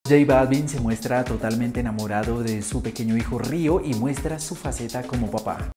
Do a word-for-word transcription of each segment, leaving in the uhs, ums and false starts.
J Balvin se muestra totalmente enamorado de su pequeño hijo Río y muestra su faceta como papá.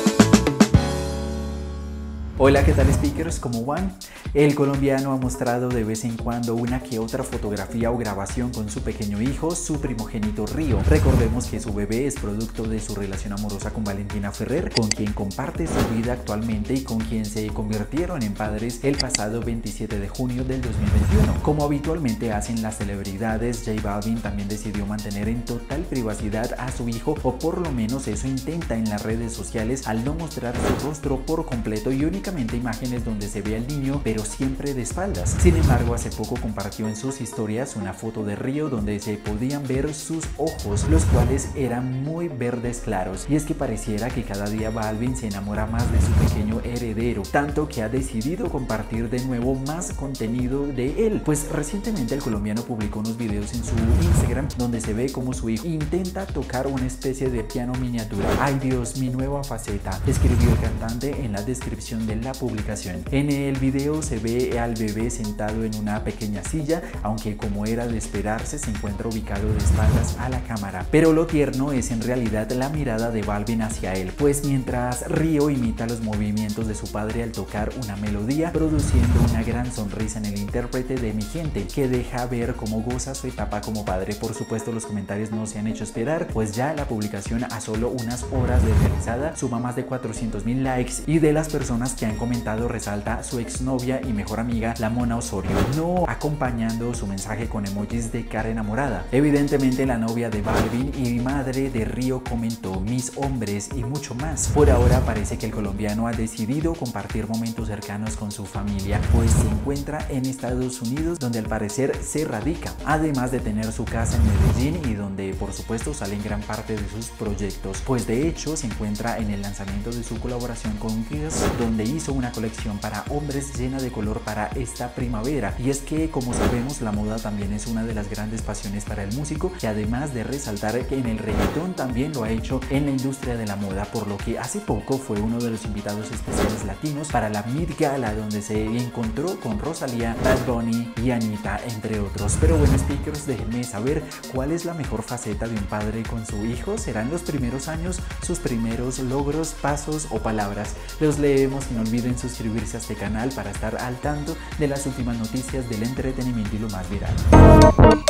Hola, ¿qué tal speakers? ¿Cómo van? El colombiano ha mostrado de vez en cuando una que otra fotografía o grabación con su pequeño hijo, su primogénito Río. Recordemos que su bebé es producto de su relación amorosa con Valentina Ferrer, con quien comparte su vida actualmente y con quien se convirtieron en padres el pasado veintisiete de junio del dos mil veintiuno. Como habitualmente hacen las celebridades, J Balvin también decidió mantener en total privacidad a su hijo, o por lo menos eso intenta en las redes sociales, al no mostrar su rostro por completo y únicamente imágenes donde se ve al niño, pero siempre de espaldas. Sin embargo, hace poco compartió en sus historias una foto de Río donde se podían ver sus ojos, los cuales eran muy verdes claros. Y es que pareciera que cada día Balvin se enamora más de su pequeño heredero, tanto que ha decidido compartir de nuevo más contenido de él. Pues recientemente el colombiano publicó unos videos en su Instagram donde se ve como su hijo intenta tocar una especie de piano miniatura. ¡Ay Dios, mi nueva faceta!, escribió el cantante en la descripción de la publicación. En el video se ve al bebé sentado en una pequeña silla, aunque como era de esperarse se encuentra ubicado de espaldas a la cámara. Pero lo tierno es en realidad la mirada de Balvin hacia él, pues mientras Río imita los movimientos de su padre al tocar una melodía, produciendo una gran sonrisa en el intérprete de Mi Gente, que deja ver cómo goza su etapa como padre. Por supuesto, los comentarios no se han hecho esperar, pues ya la publicación a solo unas horas de realizada suma más de cuatrocientos mil likes, y de las personas que han comentado resalta su exnovia y mejor amiga, la Mona Osorio, no acompañando su mensaje con emojis de cara enamorada. Evidentemente la novia de Balvin y madre de Río comentó: mis hombres y mucho más. Por ahora parece que el colombiano ha decidido compartir momentos cercanos con su familia, pues se encuentra en Estados Unidos, donde al parecer se radica, además de tener su casa en Medellín y donde por supuesto salen gran parte de sus proyectos, pues de hecho se encuentra en el lanzamiento de su colaboración con Guess, donde hizo una colección para hombres llena de color para esta primavera. Y es que, como sabemos, la moda también es una de las grandes pasiones para el músico, que además de resaltar que en el reggaetón también lo ha hecho en la industria de la moda, por lo que hace poco fue uno de los invitados especiales latinos para la Met Gala, donde se encontró con Rosalía, Bad Bunny y Anitta, entre otros. Pero bueno, speakers, déjenme saber cuál es la mejor faceta de un padre con su hijo. ¿Serán los primeros años, sus primeros logros, pasos o palabras? Los leemos y no olviden suscribirse a este canal para estar al tanto de las últimas noticias del entretenimiento y lo más viral.